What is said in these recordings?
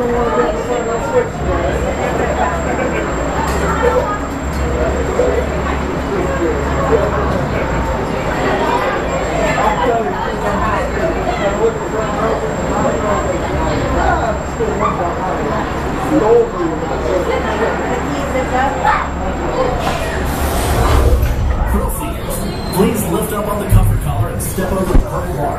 Please lift up on the comfort collar and step over the purple bar.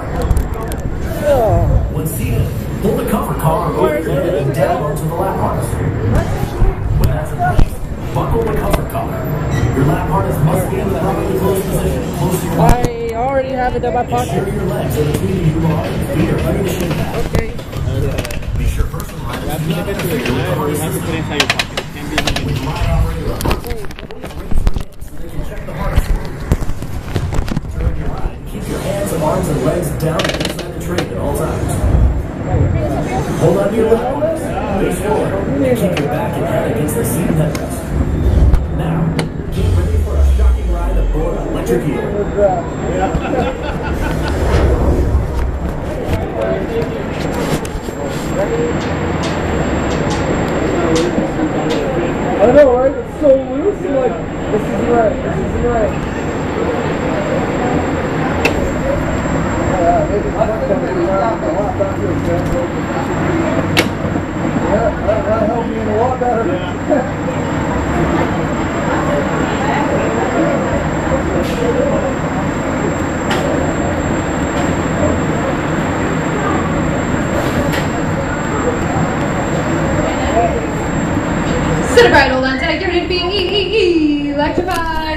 When seated, pull the comfort collar over your head and down onto the lap harness. When that's in place, buckle the comfort collar. Your lap harness must be in the properly closed position, close to your body. I already have it in my pocket. Ensure your legs are between you and your feet are ready to shake back. Okay. Be sure personal riders do not interfere with the harness system. With ride operator on please raise your hands so they can check the harness. During your ride, keep your hands, arms, and legs down and inside the train at all times. Hold on to your lap harness, face forward, and keep your back and head against the seat and headrest. Now, get ready for a shocking ride aboard Electric Eel. I know, right? It's so loose. You're like, this isn't right. This isn't right. Maybe I'm not going to be around a lot better. Yeah, that helped me in a lot better. Sit upright, hold on tight, get ready to be electrified.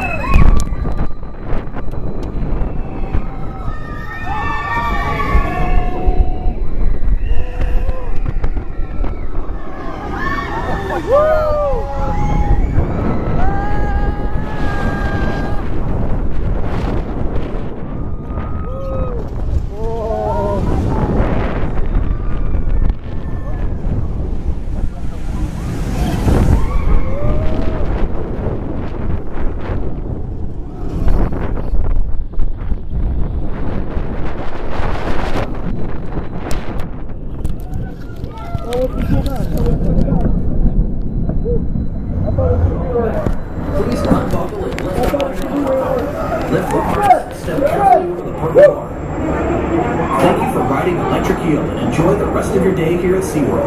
Please unbuckle and lift up on your comfort collar. Lift the harness, step carefully over the purple bar. Thank you for riding Electric Eel and enjoy the rest of your day here at SeaWorld.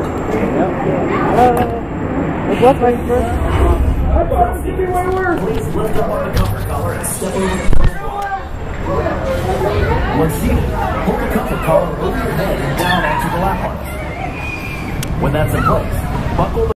Please lift up on the comfort collar and step over the purple bar. When seated, pull the comfort collar over your head and down onto the lap harness. When that's in place, buckle the